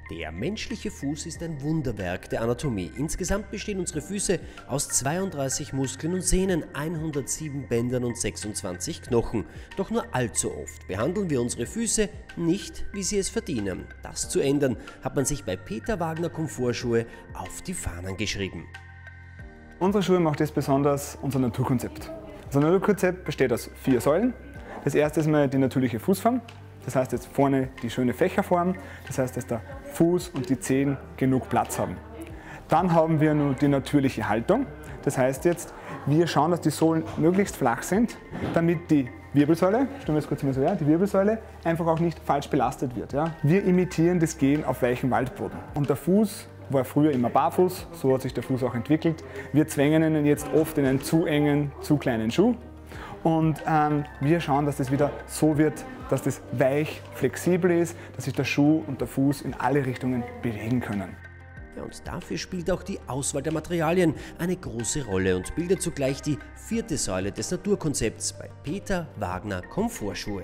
Der menschliche Fuß ist ein Wunderwerk der Anatomie. Insgesamt bestehen unsere Füße aus 32 Muskeln und Sehnen, 107 Bändern und 26 Knochen. Doch nur allzu oft behandeln wir unsere Füße nicht, wie sie es verdienen. Das zu ändern, hat man sich bei Peter Wagner Komfortschuhe auf die Fahnen geschrieben. Unsere Schuhe macht es besonders unser Naturkonzept. Unser Naturkonzept besteht aus 4 Säulen. Das erste ist mal die natürliche Fußform. Das heißt jetzt vorne die schöne Fächerform, das heißt, dass der Fuß und die Zehen genug Platz haben. Dann haben wir nur die natürliche Haltung, das heißt jetzt, wir schauen, dass die Sohlen möglichst flach sind, damit die Wirbelsäule, stellen wir es kurz mal so, die Wirbelsäule einfach auch nicht falsch belastet wird. Ja. Wir imitieren das Gehen auf weichem Waldboden. Und der Fuß war früher immer barfuß, so hat sich der Fuß auch entwickelt. Wir zwängen ihn jetzt oft in einen zu engen, zu kleinen Schuh. Und wir schauen, dass das wieder so wird, dass das weich, flexibel ist, dass sich der Schuh und der Fuß in alle Richtungen bewegen können. Ja, und dafür spielt auch die Auswahl der Materialien eine große Rolle und bildet zugleich die 4. Säule des Naturkonzepts bei Peter Wagner Komfortschuhe.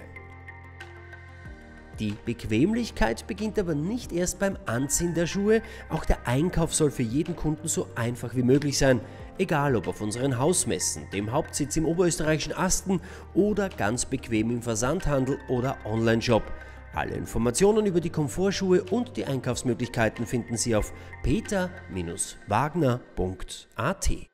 Die Bequemlichkeit beginnt aber nicht erst beim Anziehen der Schuhe, auch der Einkauf soll für jeden Kunden so einfach wie möglich sein. Egal ob auf unseren Hausmessen, dem Hauptsitz im oberösterreichischen Asten oder ganz bequem im Versandhandel oder Online-Shop. Alle Informationen über die Komfortschuhe und die Einkaufsmöglichkeiten finden Sie auf peter-wagner.at.